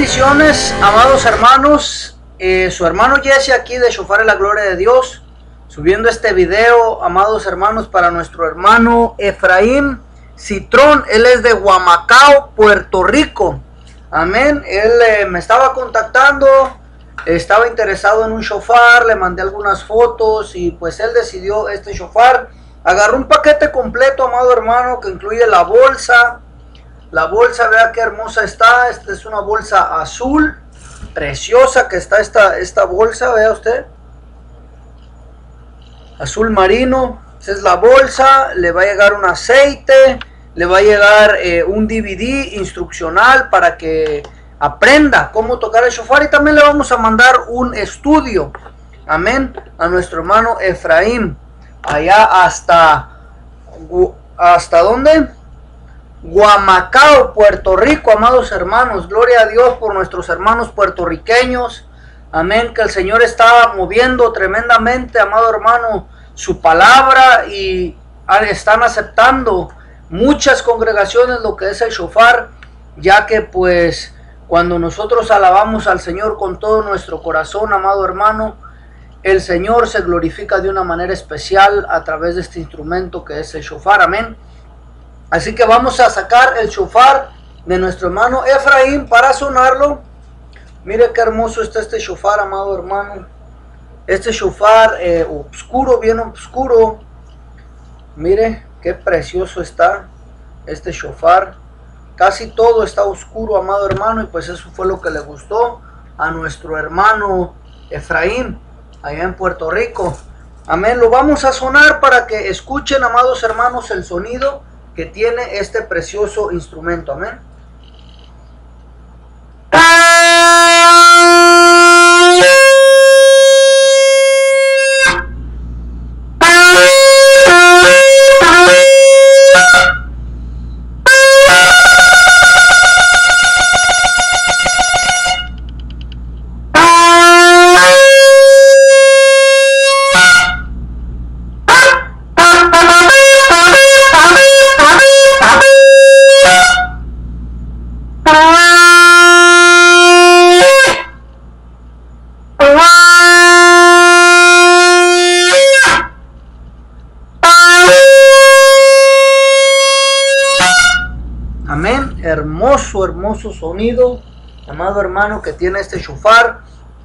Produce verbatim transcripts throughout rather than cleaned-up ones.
Bendiciones, amados hermanos. Eh, su hermano Jesse aquí de Shofar en la Gloria de Dios, subiendo este video, amados hermanos, para nuestro hermano Efraín Citrón. Él es de Humacao, Puerto Rico. Amén. Él eh, me estaba contactando, estaba interesado en un shofar, le mandé algunas fotos y pues él decidió este shofar. Agarró un paquete completo, amado hermano, que incluye la bolsa. La bolsa, vea qué hermosa está. Esta es una bolsa azul, preciosa que está esta, esta bolsa, vea usted. Azul marino. Esa es la bolsa. Le va a llegar un aceite. Le va a llegar eh, un D V D instruccional para que aprenda cómo tocar el shofar. Y también le vamos a mandar un estudio. Amén. A nuestro hermano Efraín. Allá hasta... ¿Hasta dónde? Humacao, Puerto Rico, amados hermanos. Gloria a Dios por nuestros hermanos puertorriqueños. Amén, que el Señor está moviendo tremendamente, amado hermano, su palabra, y están aceptando muchas congregaciones lo que es el shofar, ya que pues cuando nosotros alabamos al Señor con todo nuestro corazón, amado hermano, el Señor se glorifica de una manera especial a través de este instrumento que es el shofar. Amén. Así que vamos a sacar el shofar de nuestro hermano Efraín para sonarlo. Mire qué hermoso está este shofar, amado hermano. Este shofar eh, oscuro, bien oscuro. Mire qué precioso está este shofar. Casi todo está oscuro, amado hermano. Y pues eso fue lo que le gustó a nuestro hermano Efraín allá en Puerto Rico. Amén. Lo vamos a sonar para que escuchen, amados hermanos, el sonido que tiene este precioso instrumento. Amén. Amén. Hermoso, hermoso sonido, amado hermano, que tiene este shofar.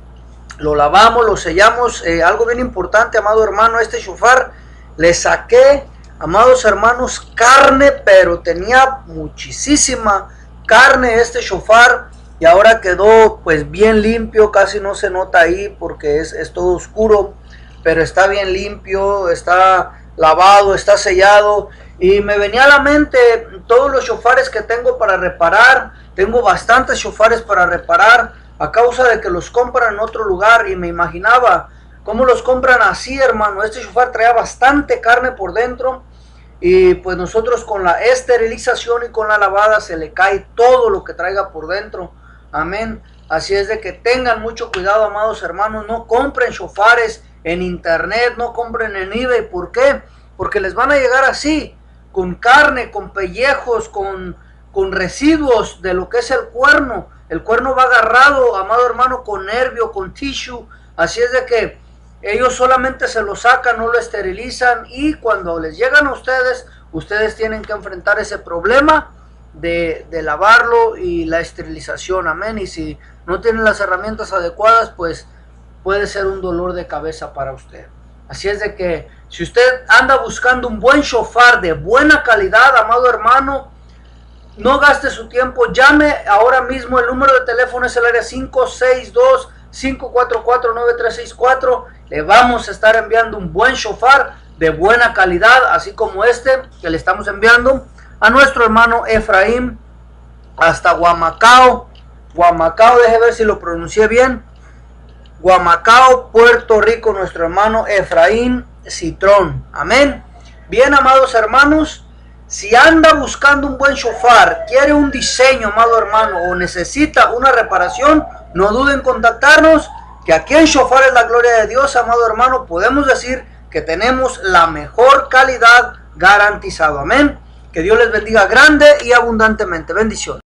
Lo lavamos, lo sellamos. Eh, algo bien importante, amado hermano, este shofar le saqué, amados hermanos, carne, pero tenía muchísima carne este shofar, y ahora quedó pues bien limpio. Casi no se nota ahí porque es, es todo oscuro, pero está bien limpio, está lavado, está sellado. Y me venía a la mente todos los shofares que tengo para reparar. Tengo bastantes shofares para reparar a causa de que los compran en otro lugar, y me imaginaba cómo los compran así, hermano. Este shofar traía bastante carne por dentro, y pues nosotros con la esterilización y con la lavada se le cae todo lo que traiga por dentro. Amén. Así es de que tengan mucho cuidado, amados hermanos. No compren shofares en internet, no compren en eBay. ¿Por qué? Porque les van a llegar así, con carne, con pellejos, con, con residuos de lo que es el cuerno. El cuerno va agarrado, amado hermano, con nervio, con tissue. Así es de que ellos solamente se lo sacan, no lo esterilizan, y cuando les llegan a ustedes, ustedes tienen que enfrentar ese problema de, de lavarlo y la esterilización. Amén. Y si no tienen las herramientas adecuadas, pues puede ser un dolor de cabeza para usted. Así es de que si usted anda buscando un buen shofar de buena calidad, amado hermano, no gaste su tiempo. Llame ahora mismo. El número de teléfono es el área cinco seis dos, cinco cuatro cuatro, nueve tres seis cuatro. Le vamos a estar enviando un buen shofar de buena calidad, así como este que le estamos enviando a nuestro hermano Efraín hasta Humacao. Humacao, deje ver si lo pronuncié bien. Humacao, Puerto Rico, nuestro hermano Efraín Citrón. Amén. Bien, amados hermanos, si anda buscando un buen shofar, quiere un diseño, amado hermano, o necesita una reparación, no duden en contactarnos, que aquí en Shofar es la Gloria de Dios, amado hermano, podemos decir que tenemos la mejor calidad garantizado. Amén. Que Dios les bendiga grande y abundantemente. Bendiciones.